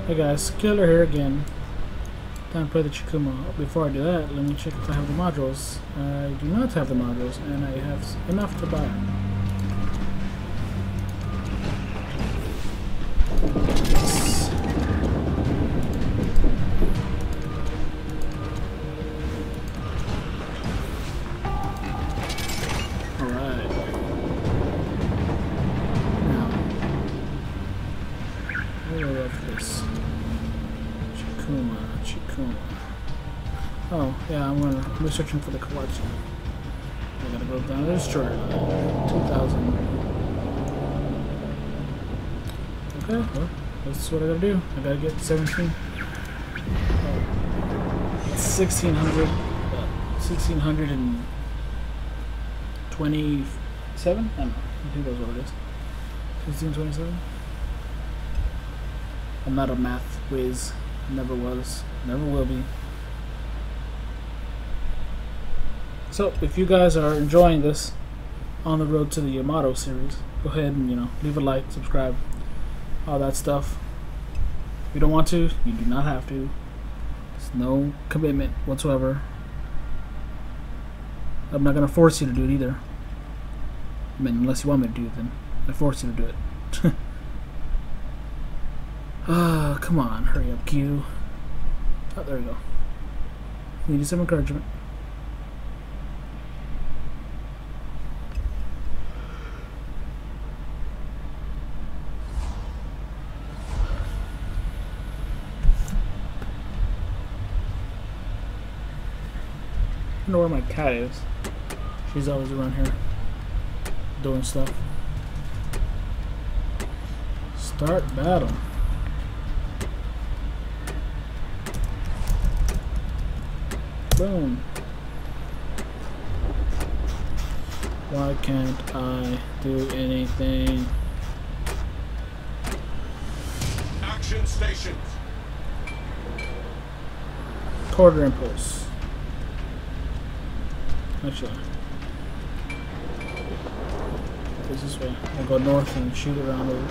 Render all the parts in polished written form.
Hey guys, Killer here again. Time to play the Chikuma. Before I do that, let me check if I have the modules. I do not have the modules, and I have enough to buy. Alright. Now, what do I love this? Chikuma. Oh, yeah, I'm searching for the collection. I gotta go down to the destroyer. 2,000. Okay, well, that's what I gotta do. I gotta get 1,600. 1,627? I don't know. I think that's what it is. 1,627? I'm not a math whiz. Never was. Never will be. So, if you guys are enjoying this on the road to the Yamato series, go ahead and, leave a like, subscribe, all that stuff. If you don't want to, you do not have to. There's no commitment whatsoever. I'm not going to force you to do it either. I mean, unless you want me to do it, then I force you to do it. Ah, come on, hurry up, Q. Oh, there we go. Need some encouragement. I don't know where my cat is. She's always around here doing stuff. Start battle. Boom. Why can't I do anything? Action stations. Quarter impulse. Actually, this way. I'll go north and shoot around over.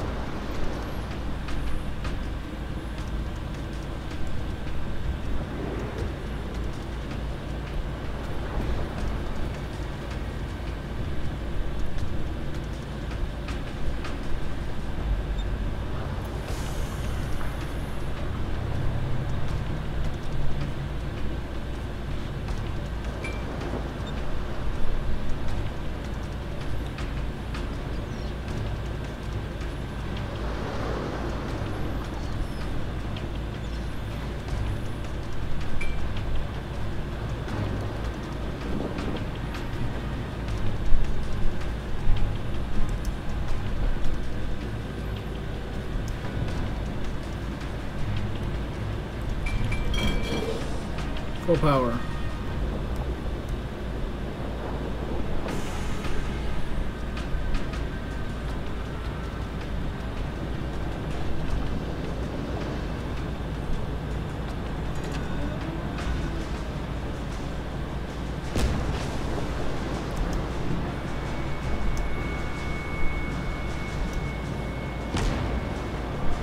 Full power.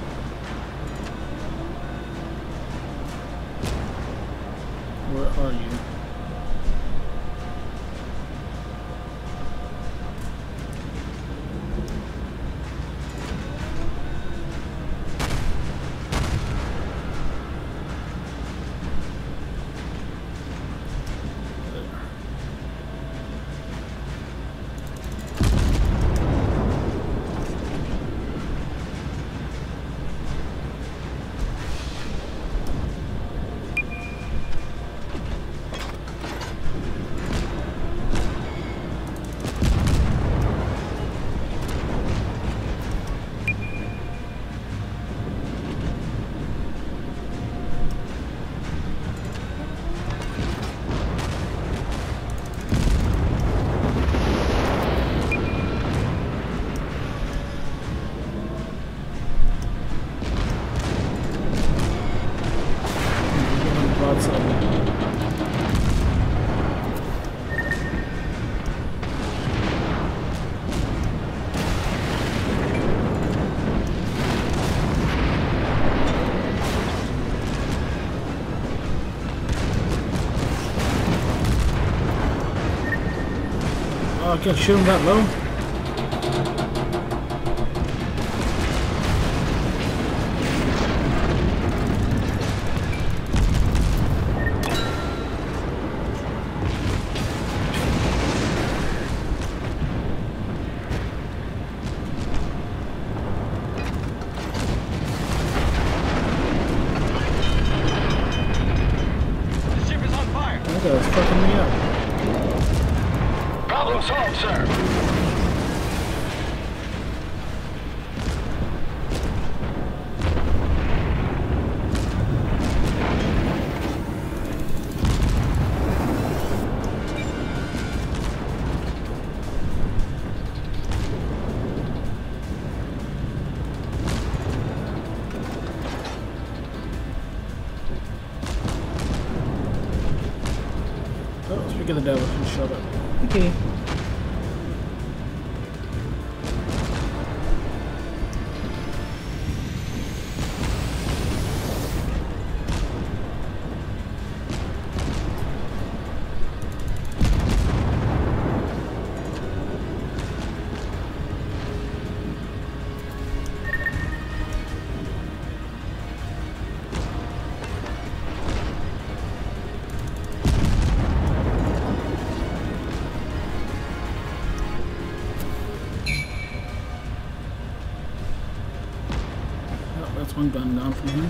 Where are you? I can't shoot him that low. That guy's fucking me up. Problem solved, sir. Oh, speak of the devil, he showed up. Okay. That's one gun down from him.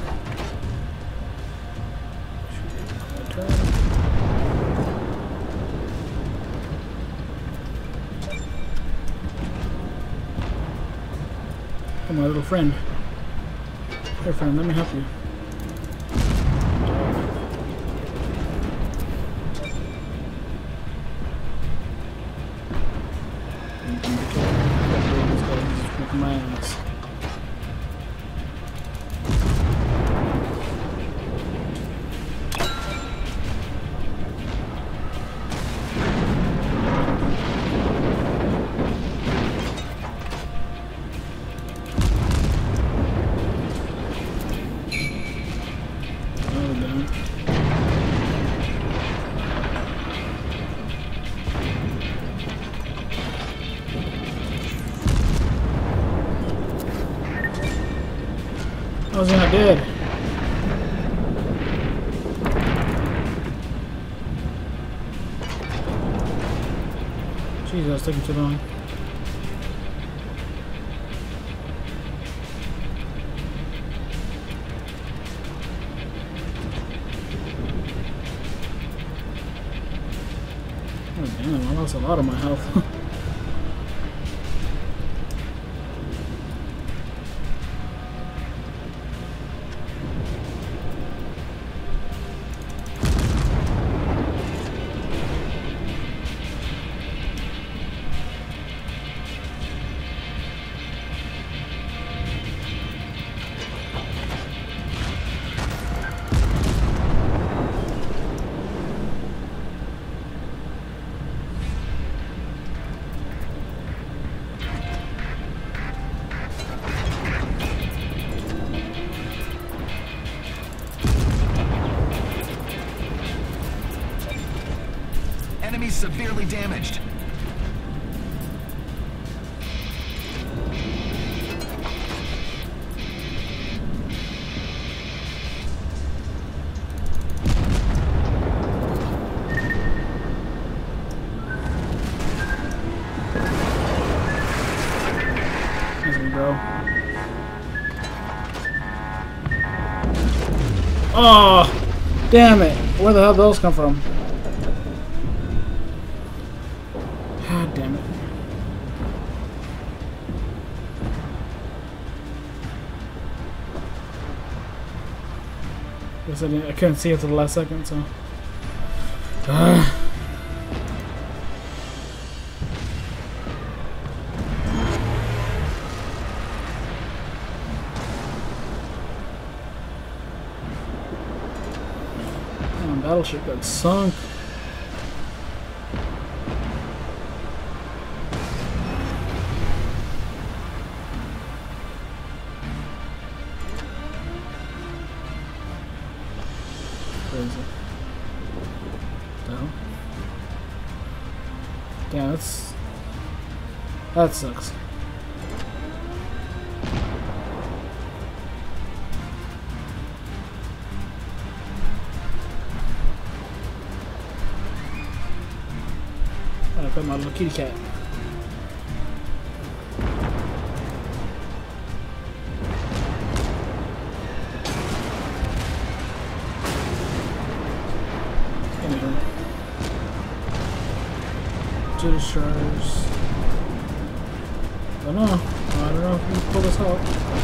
Oh, my little friend. Here, friend, let me help you. Making my ass. I was not dead. Jeez, that's taking too long. Oh damn, I lost a lot of my health. Enemy severely damaged. Oh, damn it. Where the hell did those come from? God damn it. Guess I couldn't see it to the last second, so. Battleship got sunk. Crazy. No. Yeah, that's That sucks. I put my little kitty cat. Two destroyers. I don't know if we can pull this off.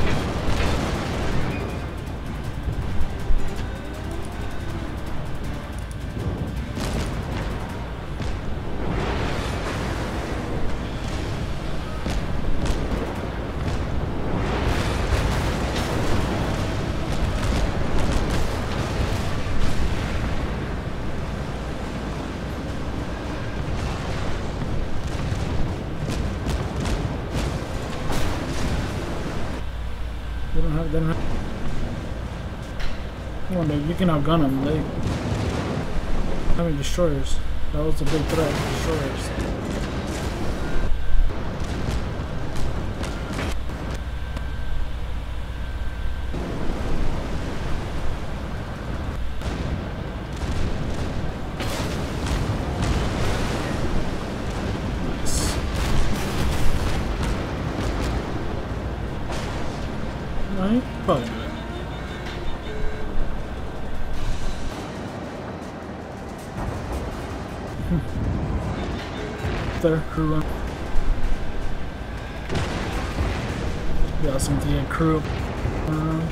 They don't have. Come on, dude, you can outgun them. They having destroyers. That was the big threat. Destroyers. Right? Probably do it. There, crew run. Be awesome to get crew around.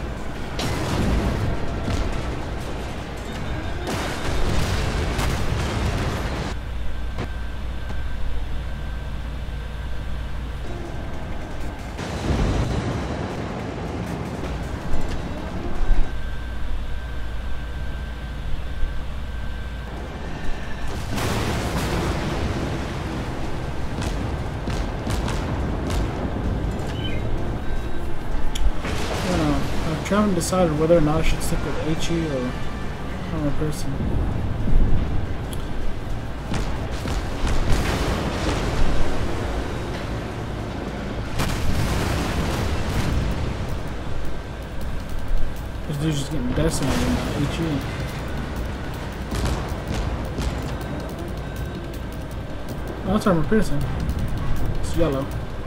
I haven't decided whether or not I should stick with HE or armor person. This dude's just getting decimated by HE. Oh, that's armor piercing. It's yellow.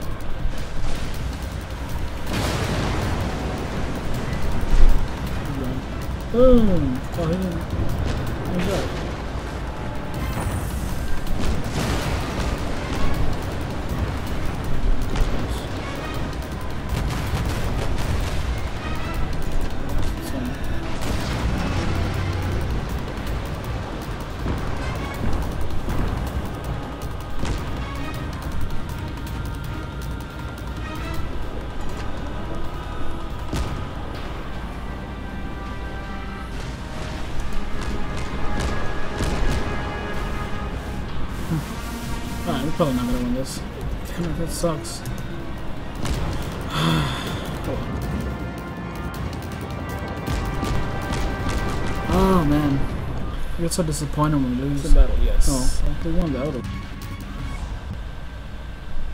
Boom! Oh, he didn't. He's right. Alright, we're probably not gonna win this. Damn it, that sucks. Oh man. I get so disappointed when we lose. The battle, yes. Oh, we won the other.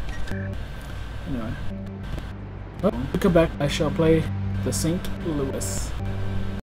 Anyway. Well, we come back, I shall play the St. Louis.